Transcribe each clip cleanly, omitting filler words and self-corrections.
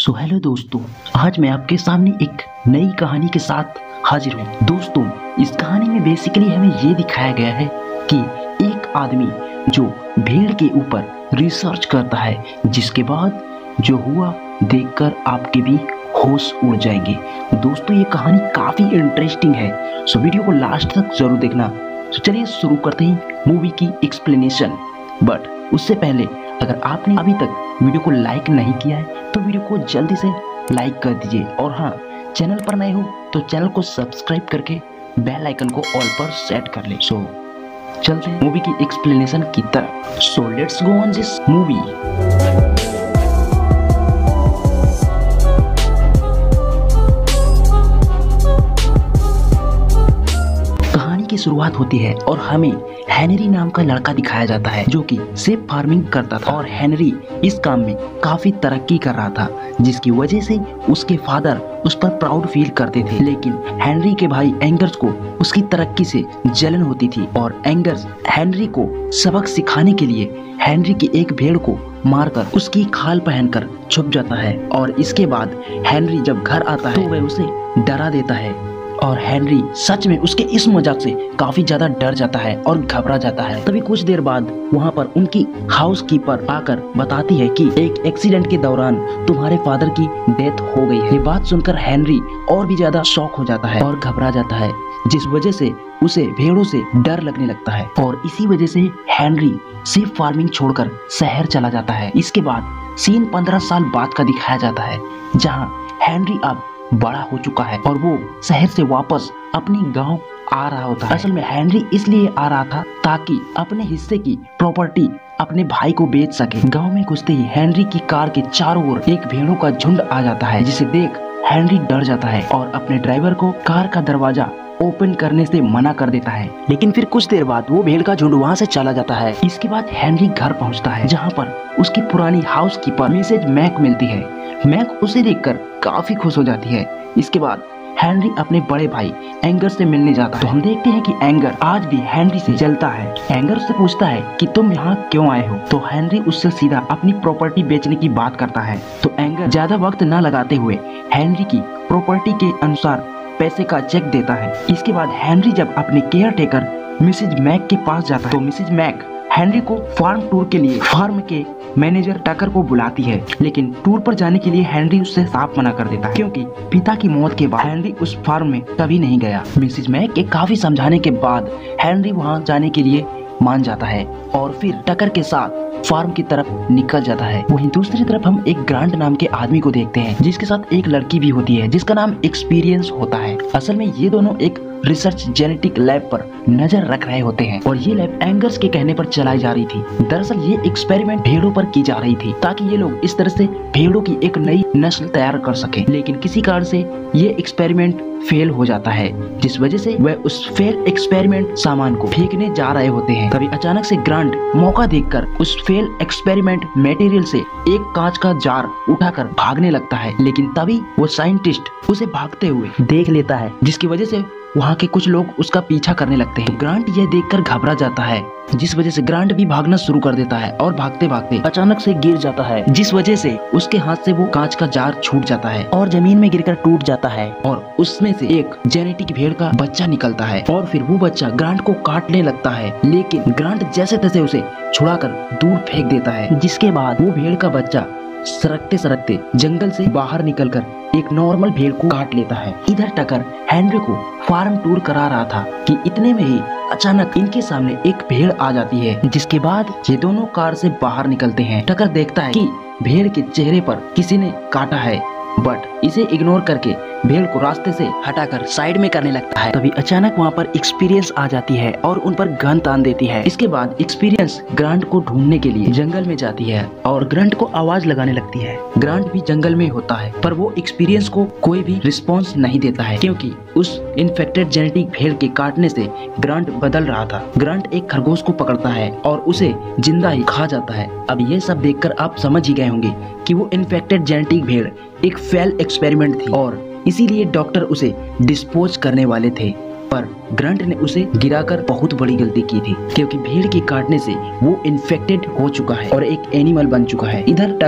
So hello दोस्तों, आज मैं आपके सामने एक नई कहानी के साथ हाजिर हूँ। दोस्तों, इस कहानी में बेसिकली हमें ये दिखाया गया है कि एक आदमी जो भेड़ के ऊपर रिसर्च करता है, जिसके बाद जो हुआ देखकर आपके भी होश उड़ जाएंगे। दोस्तों, ये कहानी काफ़ी इंटरेस्टिंग है, सो वीडियो को लास्ट तक जरूर देखना। तो चलिए शुरू करते हैं मूवी की एक्सप्लेनेशन। बट उससे पहले अगर आपने अभी तक वीडियो को लाइक नहीं किया है तो वीडियो को जल्दी से लाइक कर दीजिए, और हाँ, चैनल पर नए हो तो चैनल को सब्सक्राइब करके बेल आइकन को ऑल पर सेट कर ले। सो चलते हैं मूवी की एक्सप्लेनेशन की तरफ। So let's go on this movie. की शुरुआत होती है और हमें हेनरी नाम का लड़का दिखाया जाता है जो कि सेब फार्मिंग करता था, और हेनरी इस काम में काफी तरक्की कर रहा था, जिसकी वजह से उसके फादर उस पर प्राउड फील करते थे। लेकिन हेनरी के भाई एंगर्स को उसकी तरक्की से जलन होती थी, और एंगर्स हेनरी को सबक सिखाने के लिए हेनरी की एक भेड़ को मारकर उसकी खाल पहनकर छुप जाता है। और इसके बाद हेनरी जब घर आता है तो वह उसे डरा देता है, और हेनरी सच में उसके इस मजाक से काफी ज्यादा डर जाता है और घबरा जाता है। तभी कुछ देर बाद वहाँ पर उनकी हाउसकीपर आकर बताती है कि एक एक्सीडेंट के दौरान तुम्हारे फादर की डेथ हो गई है। ये बात सुनकर हेनरी और भी ज्यादा शॉक हो जाता है और घबरा जाता है, जिस वजह से उसे भेड़ों से डर लगने लगता है, और इसी वजह से हेनरी सीप फार्मिंग छोड़कर शहर चला जाता है। इसके बाद सीन 15 साल बाद का दिखाया जाता है, जहाँ हेनरी अब बड़ा हो चुका है और वो शहर से वापस अपनी गांव आ रहा होता है। असल में हेनरी इसलिए आ रहा था ताकि अपने हिस्से की प्रॉपर्टी अपने भाई को बेच सके। गांव में घुसते ही हेनरी की कार के चारों ओर एक भेड़ों का झुंड आ जाता है, जिसे देख हेनरी डर जाता है और अपने ड्राइवर को कार का दरवाजा ओपन करने से मना कर देता है। लेकिन फिर कुछ देर बाद वो भेड़ का झुंड वहाँ से चला जाता है। इसके बाद हेनरी घर पहुँचता है, जहाँ पर उसकी पुरानी हाउसकीपर मिसेज मैक मिलती है। मैक उसे देखकर काफी खुश हो जाती है। इसके बाद हेनरी अपने बड़े भाई एंगर से मिलने जाता है, तो हम देखते हैं कि एंगर आज भी हेनरी से जलता है। एंगर उससे पूछता है कि तुम यहाँ क्यों आए हो, तो हेनरी उससे सीधा अपनी प्रॉपर्टी बेचने की बात करता है। तो एंगर ज्यादा वक्त न लगाते हुए हेनरी की प्रॉपर्टी के अनुसार पैसे का चेक देता है। इसके बाद हेनरी जब अपने केयर टेकर मिसेज मैक के पास जाता है, तो मिसेज मैक हेनरी को फार्म टूर के लिए फार्म के मैनेजर टकर को बुलाती है, लेकिन टूर पर जाने के लिए हेनरी उससे साफ मना कर देता है, क्योंकि पिता की मौत के बाद हेनरी उस फार्म में कभी नहीं गया। मिसेज मैक के काफी समझाने के बाद हेनरी वहां जाने के लिए मान जाता है और फिर टकर के साथ फार्म की तरफ निकल जाता है। वहीं दूसरी तरफ हम एक ग्रांट नाम के आदमी को देखते हैं, जिसके साथ एक लड़की भी होती है जिसका नाम एक्सपीरियंस होता है। असल में ये दोनों एक रिसर्च जेनेटिक लैब पर नजर रख रहे होते हैं, और ये लैब एंगर्स के कहने पर चलाई जा रही थी। दरअसल ये एक्सपेरिमेंट भेड़ों पर की जा रही थी, ताकि ये लोग इस तरह से भेड़ों की एक नई नस्ल तैयार कर सकें। लेकिन किसी कारण से ये एक्सपेरिमेंट फेल हो जाता है, जिस वजह से वह उस फेल एक्सपेरिमेंट सामान को फेंकने जा रहे होते हैं। तभी अचानक से ग्रांट मौका देखकर उस फेल एक्सपेरिमेंट मटेरियल से एक कांच का जार उठाकर भागने लगता है, लेकिन तभी वो साइंटिस्ट उसे भागते हुए देख लेता है, जिसकी वजह से वहाँ के कुछ लोग उसका पीछा करने लगते हैं। ग्रांट यह देखकर घबरा जाता है, जिस वजह से ग्रांट भी भागना शुरू कर देता है और भागते भागते अचानक से गिर जाता है, जिस वजह से उसके हाथ से वो कांच का जार छूट जाता है और जमीन में गिरकर टूट जाता है, और उसमें से एक जेनेटिक भेड़ का बच्चा निकलता है, और फिर वो बच्चा ग्रांट को काटने लगता है। लेकिन ग्रांट जैसे तैसे उसे छुड़ाकर दूर फेंक देता है, जिसके बाद वो भेड़ का बच्चा सरकते सरकते जंगल से बाहर निकलकर एक नॉर्मल भेड़ को काट लेता है। इधर टकर हेनरी को फार्म टूर करा रहा था कि इतने में ही अचानक इनके सामने एक भेड़ आ जाती है, जिसके बाद ये दोनों कार से बाहर निकलते हैं। टकर देखता है कि भेड़ के चेहरे पर किसी ने काटा है, बट इसे इग्नोर करके भेड़ को रास्ते से हटाकर साइड में करने लगता है। तभी अचानक वहाँ पर एक्सपीरियंस आ जाती है और उन पर गन तान देती है। इसके बाद एक्सपीरियंस ग्रांट को ढूंढने के लिए जंगल में जाती है और ग्रांट को आवाज लगाने लगती है। ग्रांट भी जंगल में होता है, पर वो एक्सपीरियंस को कोई भी रिस्पॉन्स नहीं देता है, क्योंकि उस इन्फेक्टेड जेनेटिक भेड़ के काटने से ग्रांट बदल रहा था। ग्रांट एक खरगोश को पकड़ता है और उसे जिंदा ही खा जाता है। अब ये सब देखकर आप समझ ही गए होंगे कि वो इन्फेक्टेड जेनेटिक भेड़ एक फेल एक्सपेरिमेंट थी, और इसीलिए डॉक्टर उसे डिस्पोज करने वाले थे। पर ग्रंट ने उसे गिराकर बहुत बड़ी गलती की थी, क्योंकि भीड़ के काटने से वो इन्फेक्टेड हो चुका है और एक एनिमल बन चुका है। इधर टकर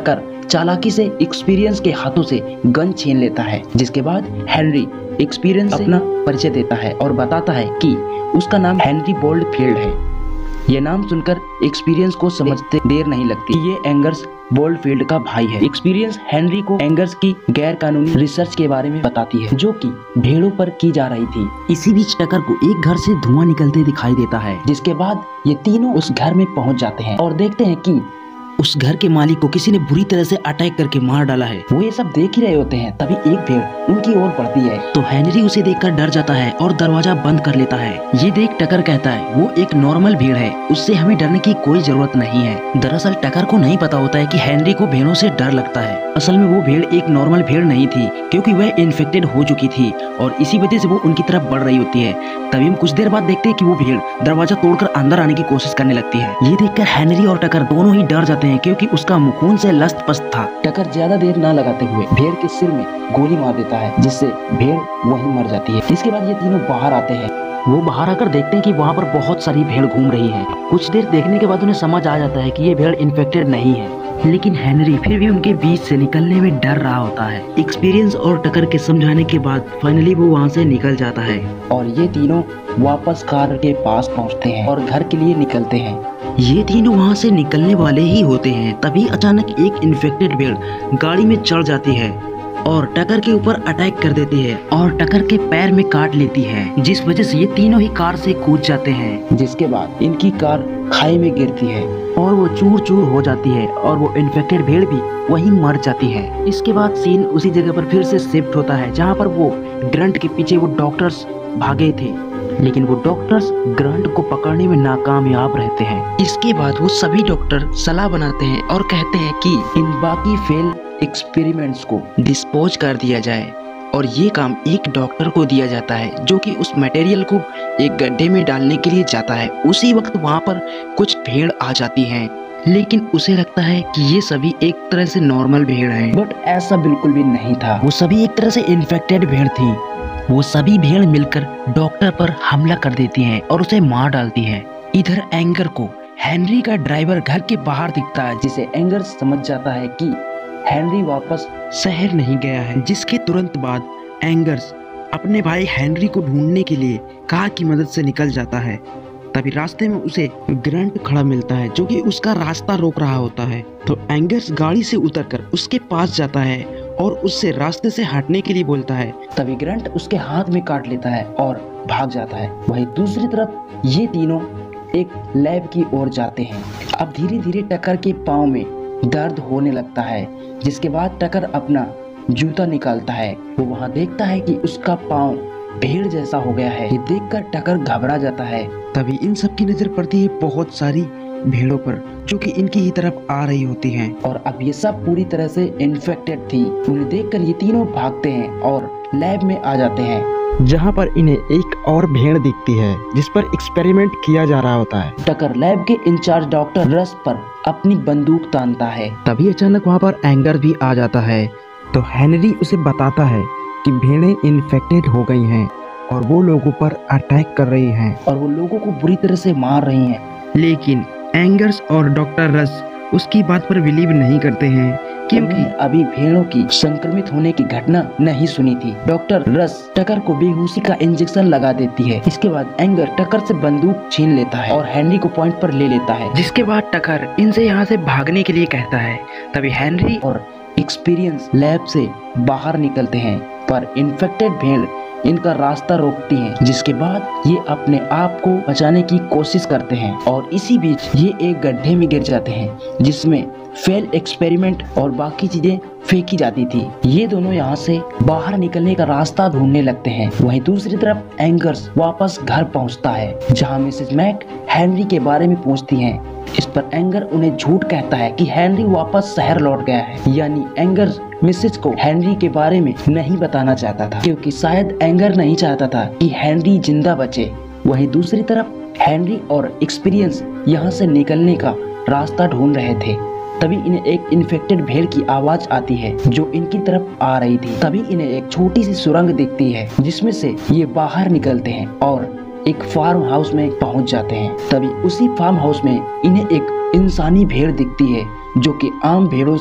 चालाकी से एक्सपीरियंस के हाथों से गन छीन लेता है। जिसके बाद हेनरी एक्सपीरियंस अपना परिचय देता है और बताता है कि उसका नाम हेनरी बोल्डफील्ड है। ये नाम सुनकर एक्सपीरियंस को समझते देर नहीं लगती, ये एंगर्स बोल्डफील्ड का भाई है। एक्सपीरियंस हेनरी को एंगर्स की गैर कानूनी रिसर्च के बारे में बताती है जो कि भेड़ों पर की जा रही थी। इसी बीच टकर को एक घर से धुआं निकलते दिखाई देता है, जिसके बाद ये तीनों उस घर में पहुंच जाते हैं और देखते हैं कि उस घर के मालिक को किसी ने बुरी तरह से अटैक करके मार डाला है। वो ये सब देख ही रहे होते हैं, तभी एक भेड़ उनकी ओर बढ़ती है तो हेनरी उसे देखकर डर जाता है और दरवाजा बंद कर लेता है। ये देख टकर कहता है वो एक नॉर्मल भेड़ है, उससे हमें डरने की कोई जरूरत नहीं है। दरअसल टकर को नहीं पता होता है कि हेनरी को भेड़ों से डर लगता है। असल में वो भेड़ एक नॉर्मल भेड़ नहीं थी, क्योंकि वह इन्फेक्टेड हो चुकी थी और इसी वजह से वो उनकी तरफ बढ़ रही होती है। तभी हम कुछ देर बाद देखते हैं कि वो भेड़ दरवाजा तोड़कर अंदर आने की कोशिश करने लगती है। ये देखकर हेनरी और टकर दोनों ही डर जाते हैं, क्योंकि उसका मुंह खून से लस्त पस्त था। टकर ज्यादा देर न लगाते हुए भेड़ के सिर में गोली मार देता है, जिससे भेड़ वहीं मर जाती है। इसके बाद ये तीनों बाहर आते हैं। वो बाहर आकर देखते हैं कि वहाँ पर बहुत सारी भेड़ घूम रही है। कुछ देर देखने के बाद उन्हें समझ आ जाता है कि ये भेड़ इन्फेक्टेड नहीं है, लेकिन हेनरी फिर भी उनके बीच से निकलने में डर रहा होता है। एक्सपीरियंस और टकर के समझाने के बाद फाइनली वो वहाँ से निकल जाता है और ये तीनों वापस कार के पास पहुँचते हैं और घर के लिए निकलते हैं। ये तीनों वहाँ से निकलने वाले ही होते हैं, तभी अचानक एक इन्फेक्टेड भेड़ गाड़ी में चढ़ जाती है और टकर के ऊपर अटैक कर देती है और टकर के पैर में काट लेती है, जिस वजह से ये तीनों ही कार से कूद जाते हैं। जिसके बाद इनकी कार खाई में गिरती है और वो चूर चूर हो जाती है और वो इन्फेक्टेड भेड़ भी वहीं मर जाती है। इसके बाद सीन उसी जगह पर फिर से शिफ्ट होता है जहाँ पर वो ग्रंट के पीछे वो डॉक्टर्स भागे थे, लेकिन वो डॉक्टर्स ग्रंट को पकड़ने में नाकामयाब रहते हैं। इसके बाद वो सभी डॉक्टर सलाह बनाते हैं और कहते हैं कि इन बाकी फेल एक्सपेरिमेंट्स को डिस्पोज कर दिया जाए और ये काम एक डॉक्टर को दिया जाता है जो कि उस मटेरियल को एक गड्ढे में डालने के लिए जाता है। उसी वक्त वहाँ पर कुछ भेड़ आ जाती हैं, लेकिन उसे लगता है कि ये सभी एक तरह से नॉर्मल भेड़ हैं, बट ऐसा बिल्कुल भी नहीं था। वो सभी एक तरह से इन्फेक्टेड भेड़ थी। वो सभी भेड़ मिलकर डॉक्टर पर हमला कर देती हैं और उसे मार डालती हैं। इधर एंगर को हेनरी का ड्राइवर घर के बाहर दिखता है, जिसे एंगर समझ जाता है कि हेनरी वापस शहर नहीं गया है। जिसके तुरंत बाद एंगर्स अपने भाई हेनरी को ढूंढने के लिए कार की मदद से निकल जाता है। तभी रास्ते में उसे ग्रंट खड़ा मिलता है जो कि उसका रास्ता रोक रहा होता है। तो एंगर्स गाड़ी से उतरकर उसके पास जाता है और उससे रास्ते से हटने के लिए बोलता है। तभी ग्रंट उसके हाथ में काट लेता है और भाग जाता है। वहीं दूसरी तरफ ये तीनों एक लैब की ओर जाते हैं। अब धीरे धीरे टकर के पाँव में दर्द होने लगता है, जिसके बाद टकर अपना जूता निकालता है। वो वहाँ देखता है कि उसका पाँव भेड़ जैसा हो गया है। ये देखकर टकर घबरा जाता है। तभी इन सब की नजर पड़ती है बहुत सारी भेड़ों पर जो कि इनकी ही तरफ आ रही होती हैं और अब ये सब पूरी तरह से इन्फेक्टेड थी। उन्हें देखकर ये तीनों भागते हैं और लैब में आ जाते हैं, जहाँ पर इन्हें एक और भेड़ दिखती है जिस पर एक्सपेरिमेंट किया जा रहा होता है। टकर लैब के इंचार्ज डॉक्टर रस पर अपनी बंदूक तानता है। तभी अचानक वहाँ पर एंगर भी आ जाता है। तो हेनरी उसे बताता है कि भेड़ें इन्फेक्टेड हो गई हैं और वो लोगों पर अटैक कर रही हैं और वो लोगों को बुरी तरह से मार रही हैं। लेकिन एंगर्स और डॉक्टर रस उसकी बात पर बिलीव नहीं करते हैं, क्योंकि अभी भेड़ों की संक्रमित होने की घटना नहीं सुनी थी। डॉक्टर रस टकर को बेहोशी का इंजेक्शन लगा देती है। इसके बाद एंगर टकर से बंदूक छीन लेता है और हेनरी को पॉइंट पर ले लेता है। जिसके बाद टकर इनसे यहाँ से भागने के लिए कहता है। तभी हेनरी और एक्सपीरियंस लैब से बाहर निकलते हैं, पर इन्फेक्टेड भेड़ इनका रास्ता रोकती हैं, जिसके बाद ये अपने आप को बचाने की कोशिश करते हैं और इसी बीच ये एक गड्ढे में गिर जाते हैं जिसमें फेल एक्सपेरिमेंट और बाकी चीजें फेंकी जाती थी। ये दोनों यहाँ से बाहर निकलने का रास्ता ढूंढने लगते हैं। वहीं दूसरी तरफ एंगर्स वापस घर पहुँचता है, जहाँ मिसेस मैक हेनरी के बारे में पूछती हैं। इस पर एंगर उन्हें झूठ कहता है कि हेनरी वापस शहर लौट गया है। यानी एंगर मिसेस को हेनरी के बारे में नहीं बताना चाहता था, क्योंकि शायद एंगर नहीं चाहता था कि हेनरी जिंदा बचे। वहीं दूसरी तरफ हेनरी और एक्सपीरियंस यहाँ से निकलने का रास्ता ढूंढ रहे थे। तभी इन्हें एक इन्फेक्टेड भेड़ की आवाज आती है जो इनकी तरफ आ रही थी। तभी इन्हें एक छोटी सी सुरंग दिखती है जिसमें से ये बाहर निकलते हैं और एक फार्म हाउस में पहुंच जाते हैं। तभी उसी फार्म हाउस में इन्हें एक इंसानी भेड़ दिखती है जो कि आम भेड़ों से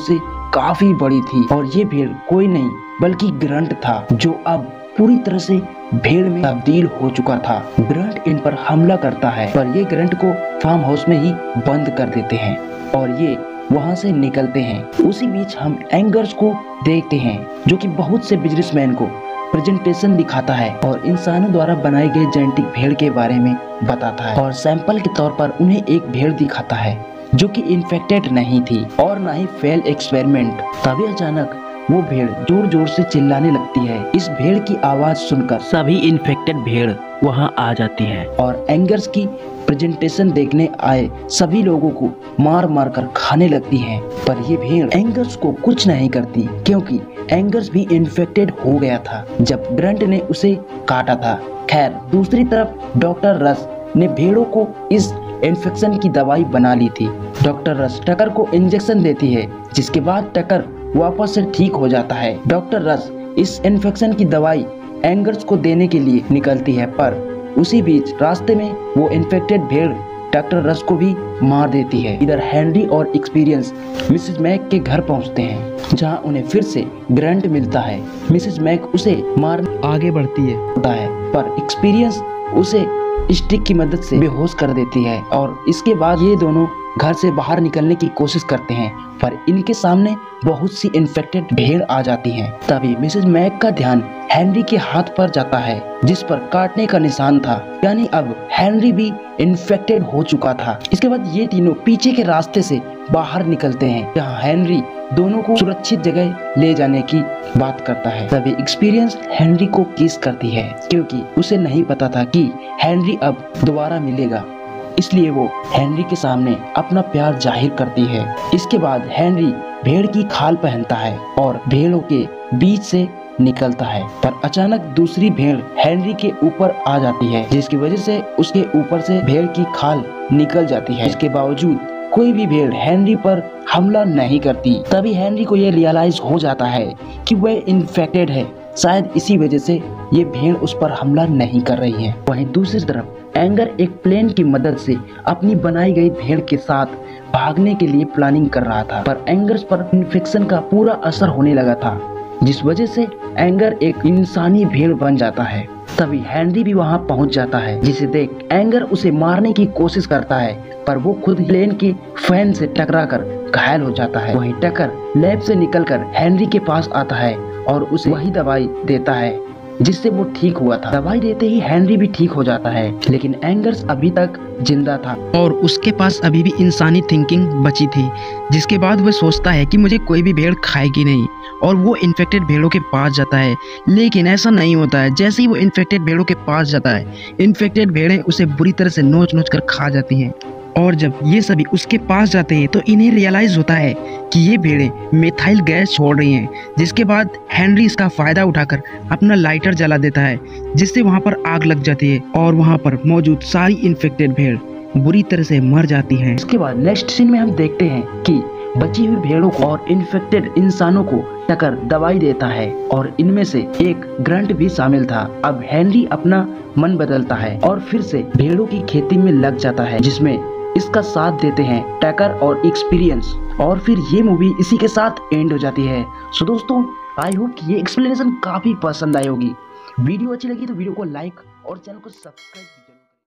काफी बड़ी थी और ये भेड़ कोई नहीं बल्कि ग्रंट था, जो अब पूरी तरह से भेड़ में तब्दील हो चुका था। ग्रंट इन पर हमला करता है, पर ये ग्रंट को फार्म हाउस में ही बंद कर देते हैं और ये वहां से निकलते हैं। उसी बीच हम एंगर्स को देखते हैं, जो कि बहुत से बिजनेसमैन को प्रेजेंटेशन दिखाता है और इंसानों द्वारा बनाई गई जेनेटिक भेड़ के बारे में बताता है और सैंपल के तौर पर उन्हें एक भेड़ दिखाता है जो कि इन्फेक्टेड नहीं थी और ना ही फेल एक्सपेरिमेंट। तभी अचानक वो भेड़ जोर जोर से चिल्लाने लगती है। इस भेड़ की आवाज सुनकर सभी इन्फेक्टेड भेड़ वहां आ जाती है और एंगर्स की प्रेजेंटेशन देखने आए सभी लोगों को मार मार कर खाने लगती है। पर ये भेड़ एंगर्स को कुछ नहीं करती, क्योंकि एंगर्स भी इन्फेक्टेड हो गया था जब ग्रंट ने उसे काटा था। खैर, दूसरी तरफ डॉक्टर रस ने भेड़ों को इस इन्फेक्शन की दवाई बना ली थी। डॉक्टर रस टकर को इंजेक्शन देती है, जिसके बाद टकर वापस से ठीक हो जाता है। डॉक्टर रस इस इन्फेक्शन की दवाई एंगर्स को देने के लिए निकलती है, पर उसी बीच रास्ते में वो इन्फेक्टेड भेड़ डॉक्टर रस को भी मार देती है। इधर हेनरी और एक्सपीरियंस मिसेस मैक के घर पहुंचते हैं, जहां उन्हें फिर से ग्रंट मिलता है। मिसेस मैक उसे मारने आगे बढ़ती है, पर एक्सपीरियंस उसे स्टिक की मदद से बेहोश कर देती है और इसके बाद ये दोनों घर से बाहर निकलने की कोशिश करते हैं, पर इनके सामने बहुत सी इन्फेक्टेड भेड़ आ जाती हैं। तभी मिसेस मैक का ध्यान हेनरी के हाथ पर जाता है, जिस पर काटने का निशान था, यानी अब हेनरी भी इन्फेक्टेड हो चुका था। इसके बाद ये तीनों पीछे के रास्ते से बाहर निकलते हैं, जहाँ हेनरी दोनों को सुरक्षित जगह ले जाने की बात करता है। तभी एक्सपीरियंस हेनरी को किस करती है, क्योंकि उसे नहीं पता था कि हेनरी अब दोबारा मिलेगा, इसलिए वो हेनरी के सामने अपना प्यार जाहिर करती है। इसके बाद हेनरी भेड़ की खाल पहनता है और भेड़ों के बीच से निकलता है, पर अचानक दूसरी भेड़ हेनरी के ऊपर आ जाती है, जिसकी वजह से उसके ऊपर से भेड़ की खाल निकल जाती है। इसके बावजूद कोई भी भेड़ हेनरी पर हमला नहीं करती। तभी हेनरी को यह रियलाइज हो जाता है कि वह इन्फेक्टेड है, शायद इसी वजह से ये भेड़ उस पर हमला नहीं कर रही है। वहीं दूसरी तरफ एंगर एक प्लेन की मदद से अपनी बनाई गई भेड़ के साथ भागने के लिए प्लानिंग कर रहा था, पर एंगर्स पर इन्फेक्शन का पूरा असर होने लगा था, जिस वजह से एंगर एक इंसानी भेड़ बन जाता है। तभी हेनरी भी वहां पहुंच जाता है, जिसे देख एंगर उसे मारने की कोशिश करता है, पर वो खुद प्लेन के फैन से टकराकर घायल हो जाता है। वहीं टकर लैब से निकलकर हेनरी के पास आता है और उसे वही दवाई देता है जिससे वो ठीक हुआ था। दवाई देते ही हेनरी भी ठीक हो जाता है, लेकिन एंगर्स अभी तक जिंदा था और उसके पास अभी भी इंसानी थिंकिंग बची थी, जिसके बाद वह सोचता है कि मुझे कोई भी भेड़ खाएगी नहीं, और वो इन्फेक्टेड भेड़ों के पास जाता है। लेकिन ऐसा नहीं होता है। जैसे ही वो इन्फेक्टेड भेड़ों के पास जाता है, इन्फेक्टेड भेड़ें उसे बुरी तरह से नोच नोच कर खा जाती हैं। और जब ये सभी उसके पास जाते हैं तो इन्हें रियलाइज होता है कि ये भेड़ें मेथाइल गैस छोड़ रही हैं, जिसके बाद हेनरी इसका फायदा उठाकर अपना लाइटर जला देता है, जिससे वहां पर आग लग जाती है और वहां पर मौजूद सारी इन्फेक्टेड भेड़ बुरी तरह से मर जाती हैं। इसके बाद नेक्स्ट सीन में हम देखते हैं कि बची हुई भेड़ों को और इन्फेक्टेड इंसानों को टकर दवाई देता है और इनमें से एक ग्रंट भी शामिल था। अब हेनरी अपना मन बदलता है और फिर से भेड़ों की खेती में लग जाता है, जिसमें इसका साथ देते हैं टकर और एक्सपीरियंस। और फिर ये मूवी इसी के साथ एंड हो जाती है। सो दोस्तों, आई होप कि ये एक्सप्लेनेशन काफी पसंद आई होगी। वीडियो अच्छी लगी तो वीडियो को लाइक और चैनल को सब्सक्राइब